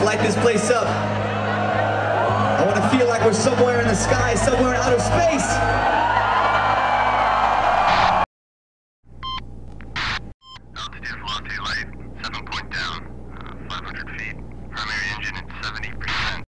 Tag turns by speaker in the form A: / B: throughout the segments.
A: light this place up. I want to feel like we're somewhere in the sky, somewhere in outer space.
B: Altitude velocity light, 7 point down, 500 feet. Primary engine at 70%.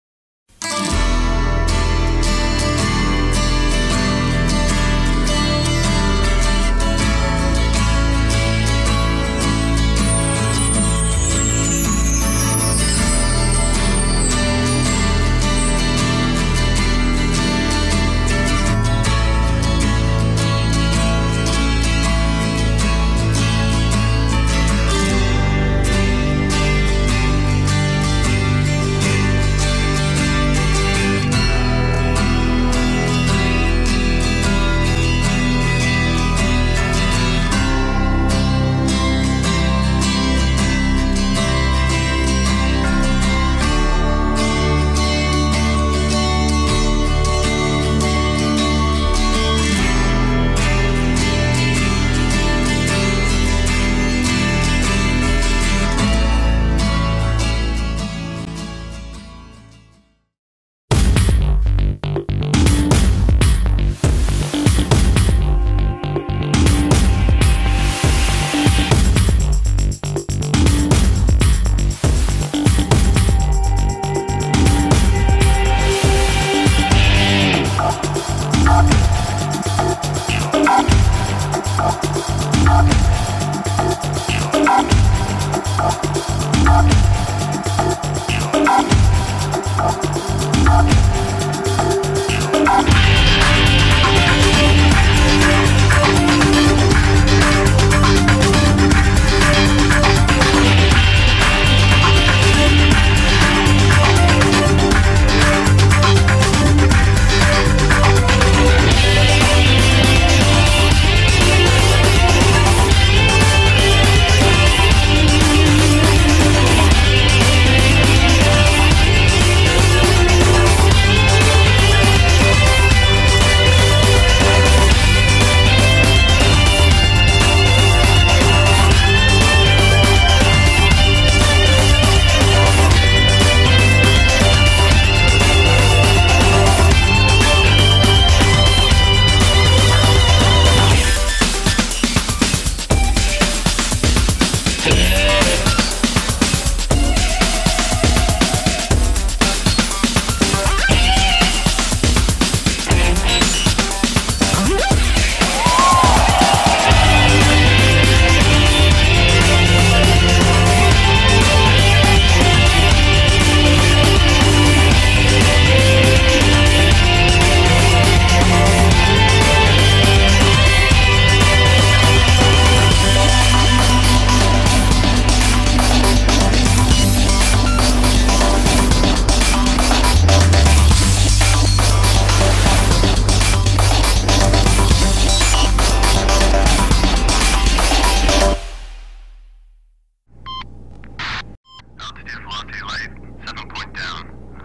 B: Altitude velocity light, 7 point down,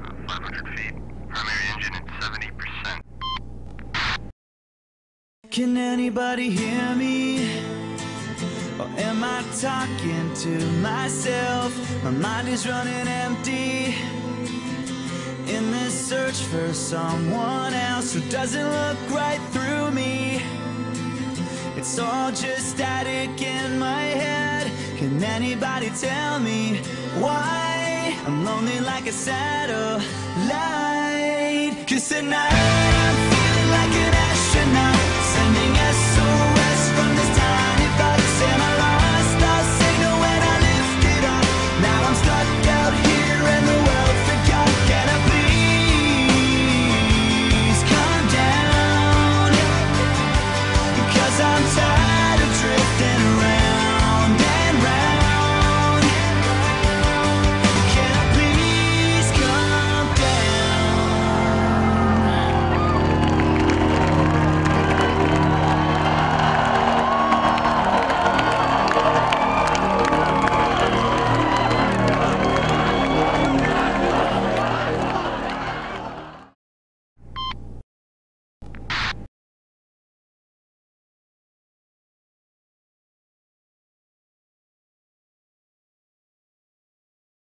B: 500 feet. Primary engine at 70%.
C: Can anybody hear me? Or am I talking to myself? My mind is running empty in this search for someone else who doesn't look right through me. It's all just static in my head. Can anybody tell me why I'm lonely like a satellite? 'Cause tonight I'm